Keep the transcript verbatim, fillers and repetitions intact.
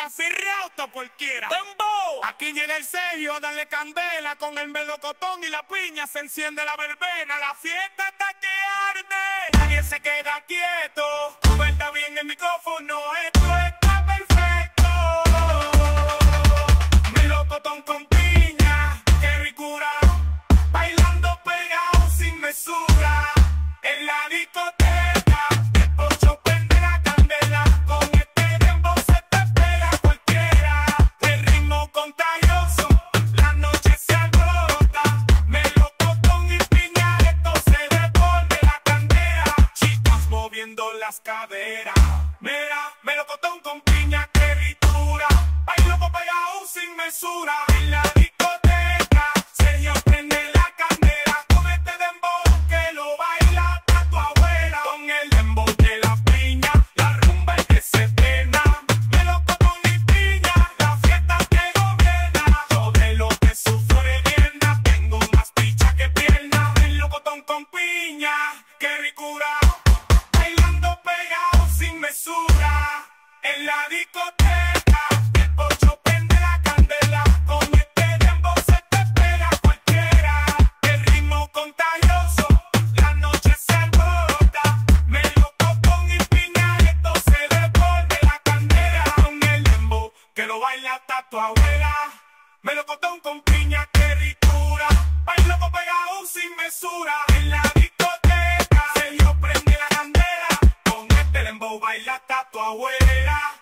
la firrauta cualquiera. ¡Dembow! Aquí llega el sello, dale candela, con el melocotón y la piña se enciende la verbena, la fiesta está que arde, nadie se queda quieto, suelta bien el micrófono, esto está perfecto. Melocotón con piña, qué ricura, bailando pegado sin mesura, en la discoteca, el pocho prende la candela, con este dembow se te pega cualquiera, el ritmo contagioso, la noche se alborota, melocotón y piña, esto se devuelve la candela, chicas moviendo las caderas, mira, melocotón con piña, qué ricura, bailo pegado sin mesura, en la discoteca, Sergio prende la candela, con este dembow que lo baila hasta tu abuela, con el dembow de la piña, la rumba es que se pena, melocotón y piña, la fiesta que gobierna, yo de lo que sufro de pierna, tengo más picha que pierna, melocotón con piña, qué ricura, bailando pegado sin mesura, en la discoteca, el pocho prende la candela, con este dembow se te pega cualquiera, el ritmo contagioso, la noche se alborota, melocotón y piña, esto se devuelve la candela, con el dembow que lo baila hasta tu abuela, melocotón con piña, qué ricura, bailo pegado sin mesura, en la discoteca, Sergio prende la candela, con este dembow baila hasta tu abuela.